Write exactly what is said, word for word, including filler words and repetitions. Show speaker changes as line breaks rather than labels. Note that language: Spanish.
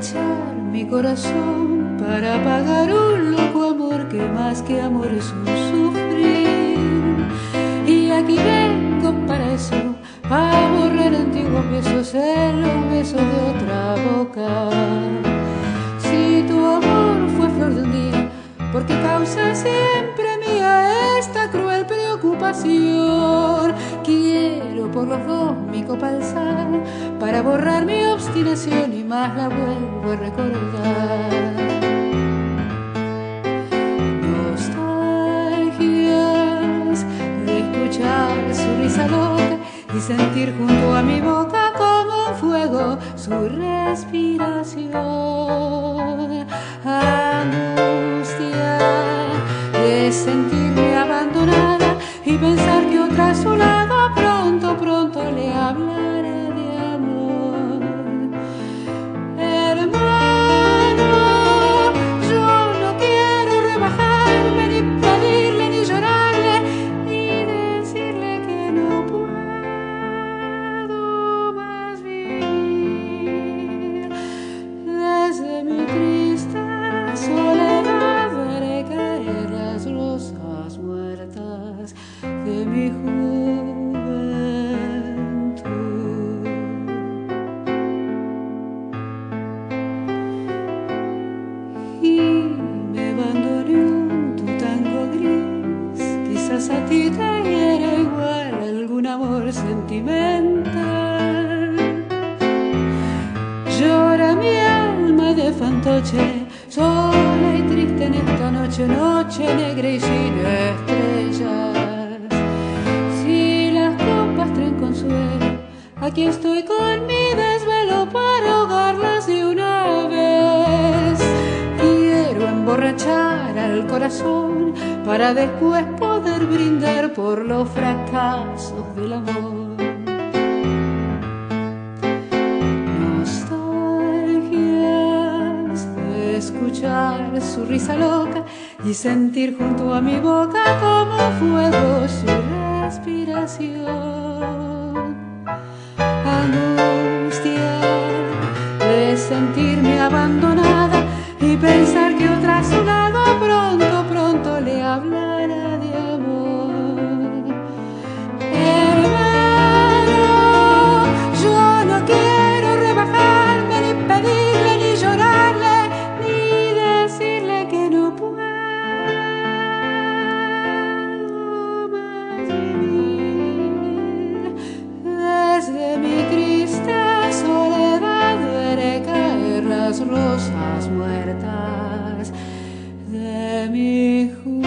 emborrachar mi corazón para pagar un loco amor que más que amor es un sufrir. Y aquí vengo para eso, para borrar antiguos besos en los besos de otra boca. Si tu amor fue flor de un día, ¿por qué causa siempre mía esta cruel preocupación? Quiero por los dos mi copa alzar para borrar mi obstinación y más la vuelvo a recordar. Nostalgias de escuchar su risa loca y sentir junto a mi boca como un fuego su respiración. Angustia de sentirme abandonada y pensar que otra a su lado pronto, pronto le hablaré de amor. Hermano, yo no quiero rebajarme, ni pedirle, ni llorarle, ni decirle que no puedo más vivir. Desde mi triste soledad veré caer las rosas muertas de mi juventud. Y me abandoné un tu tango gris, quizás a ti te hiera igual algún amor sentimental. Llora mi alma de fantoche, sola y triste en esta noche, noche negra y sin estrellas. Si las copas traen consuelo, aquí estoy con mi desvelo para ahogarlas de una vez. Quiero emborrachar al corazón para después poder brindar por los fracasos del amor. Escuchar su risa loca y sentir junto a mi boca como fuego su respiración. Angustia de sentirme abandonada y pensar que otra a su lado pronto, pronto le hablará de amor. Hermano, yo no quiero rebajarme, ni pedirle, ni llorarle, que no puedo más vivir. Desde mi triste soledad veré caer las rosas muertas de mi juventud.